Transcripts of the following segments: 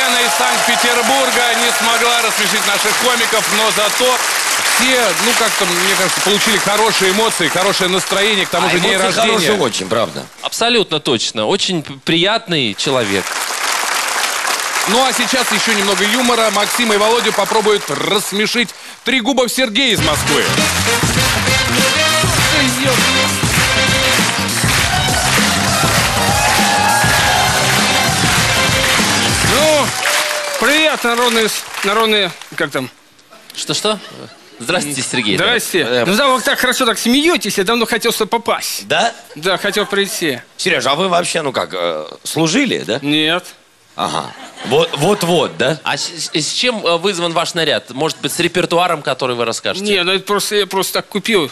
Елена из Санкт-Петербурга не смогла рассмешить наших комиков, но зато все, ну как-то, мне кажется, получили хорошие эмоции, хорошее настроение, к тому же день рождения. Хорошие очень, правда. Абсолютно точно. Очень приятный человек. Ну а сейчас еще немного юмора. Максим и Володя попробуют рассмешить Трегубов Сергей из Москвы. Ну, привет, народные, как там? Что-что? Здравствуйте, Сергей. Здрасте. Ну да, вы так хорошо так смеетесь, я давно хотел сюда попасть. Да? Да, хотел прийти. Сереж, а вы вообще, ну как, служили, да? Нет. Ага. Вот, да? А с чем вызван ваш наряд? Может быть, с репертуаром, который вы расскажете? Не, ну это просто, я просто так купил.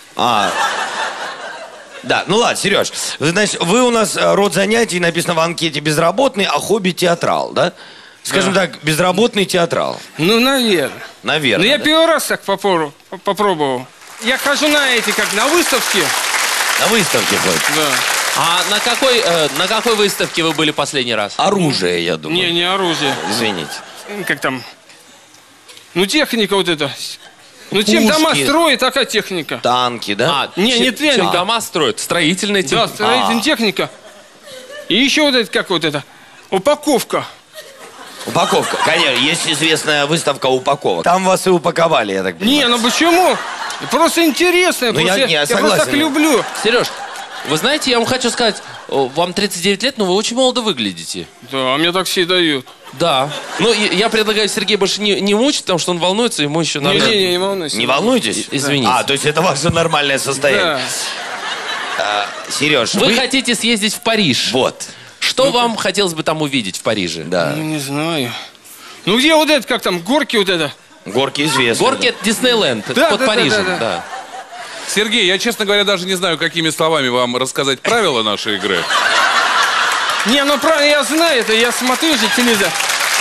Да, ну ладно, Сереж, значит, вы у нас род занятий, написано в анкете безработный, а хобби театрал, да? Скажем так, безработный театрал. Ну, наверное. Наверное. Ну, я да? первый раз так попробовал. Я хожу на эти, как на выставке. На выставке ходит. Да. А на какой выставке вы были последний раз? Оружие, я думаю. Не оружие. Извините. Как там? Ну, техника вот эта. Ну, чем Пушки. дома строят, такая техника. Танки, да? Не Чем техника. дома строят? Строительная техника. Да, строительная техника. И еще вот это, как вот это, упаковка. Упаковка. Конечно, есть известная выставка упаковок. Там вас и упаковали, я так понимаю. Не, ну почему? Просто интересно. Ну, я просто согласен. так люблю. Сереж, вы знаете, я вам хочу сказать, вам 39 лет, но вы очень молодо выглядите. Да, мне так все дают. Да. Ну, я предлагаю Сергея больше не мучить, потому что он волнуется, ему еще надо... Не волнуйся. Не волнуйтесь? Извините. То есть это ваше нормальное состояние. Да. Сереж, Вы хотите съездить в Париж. Вот. Что вам хотелось бы там увидеть в Париже? Да. Ну, не знаю. Ну, где вот это, как там, горки вот это? Горки известны. Горки — это Диснейленд, Да, под да, Парижем. да. Да. Сергей, я, честно говоря, даже не знаю, какими словами вам рассказать правила нашей игры. Не, ну правильно, я знаю это, я смотрю же телевизор.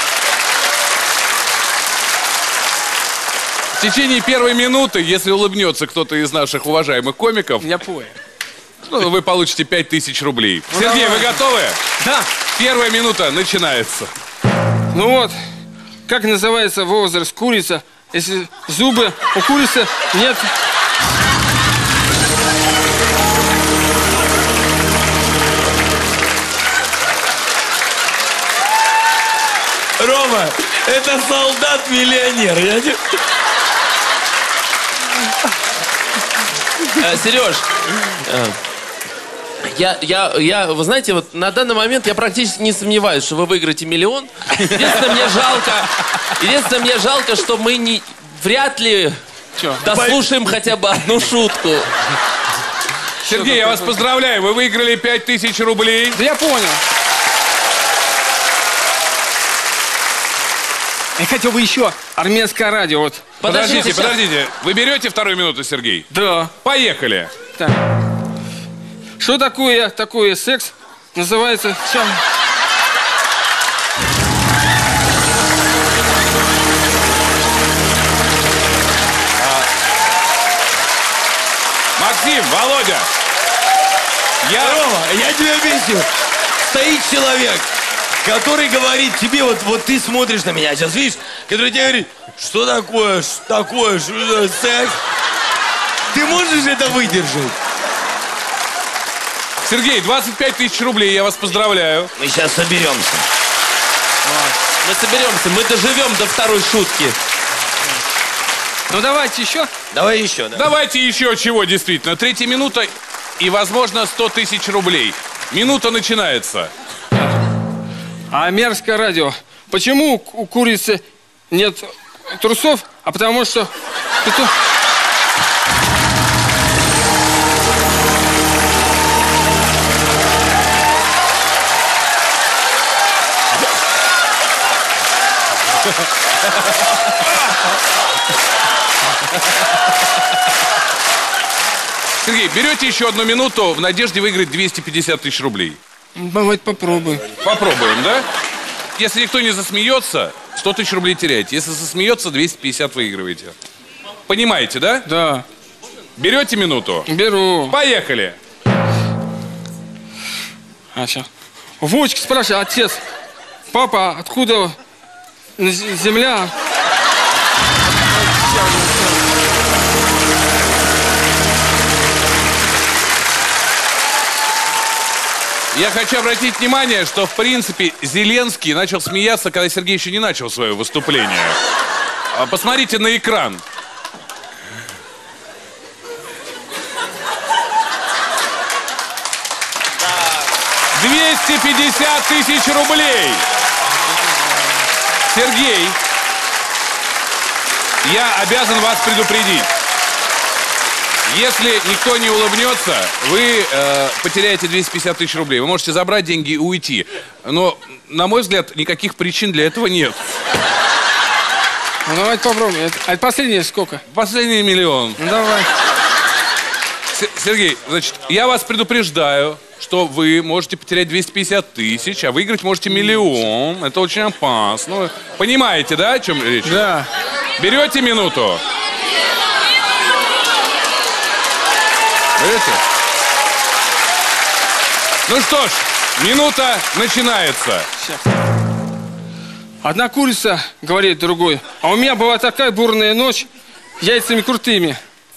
В течение первой минуты, если улыбнется кто-то из наших уважаемых комиков, Я понял. ну, вы получите 5000 рублей. Ну, Сергей, давай. вы готовы? Да. Первая минута начинается. Ну вот, как называется возраст курица, если зубы у курицы нет... Рома, это солдат-миллионер. Сереж, вы знаете, вот на данный момент я практически не сомневаюсь, что вы выиграете миллион. Единственное, мне жалко, что мы вряд ли дослушаем хотя бы одну шутку. Сергей, я вас поздравляю, вы выиграли 5000 рублей. Да я понял. Я хотел бы еще армянское радио, вот. Подождите. Вы берете вторую минуту, Сергей? Да. Поехали. Так. Что такое секс? Называется... Сейчас. Максим, Володя. Рома, я тебя объясню. Стоит человек, который говорит тебе, вот ты смотришь на меня, сейчас видишь, который тебе говорит, что такое, что за секс? Ты можешь это выдержать? Сергей, 25 000 рублей, я вас поздравляю. Мы сейчас соберемся. Мы соберемся, мы доживем до второй шутки. Ну давайте еще. Давай еще, да? Давайте еще чего, действительно. Третья минута и, возможно, 100 000 рублей. Минута начинается. А мерзкое радио. Почему у курицы нет трусов? А потому что... Сергей, берете еще одну минуту в надежде выиграть 250 000 рублей. Давайте попробуем. Попробуем, да? Если никто не засмеется, 100 000 рублей теряете. Если засмеется, 250 выигрываете. Понимаете, да? Да. Берете минуту? Беру. Поехали. А, сейчас. Вовочка спрашивает, отец, Папа, откуда земля? Я хочу обратить внимание, что, в принципе, Зеленский начал смеяться, когда Сергей еще не начал свое выступление. Посмотрите на экран. $250 000 рублей. Сергей, я обязан вас предупредить. Если никто не улыбнется, вы потеряете 250 000 рублей. Вы можете забрать деньги и уйти. Но, на мой взгляд, никаких причин для этого нет. Ну, давайте попробуем. А последнее сколько? Последний миллион. Ну, давай. Сергей, значит, я вас предупреждаю, что вы можете потерять 250 000, а выиграть можете миллион. Это очень опасно. Вы понимаете, да, о чем речь? Да. Берете минуту? Берете? Ну что ж, минута начинается. Сейчас. Одна курица говорит другой: а у меня была такая бурная ночь, яйцами крутыми.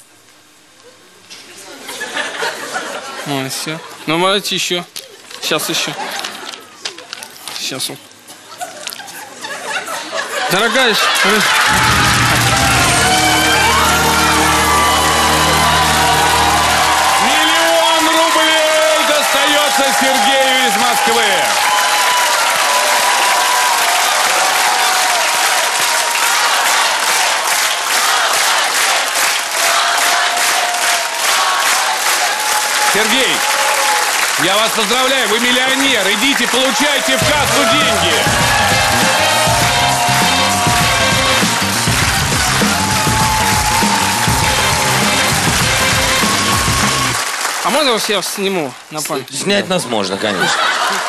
Все. Ну, давайте еще. Сейчас еще. Сейчас вот. Дорогая... Миллион рублей достается Сергею из Москвы. Сергей, я вас поздравляю, вы миллионер. Идите, получайте в кассу деньги. А можно я сниму на память? Снять нас можно, конечно.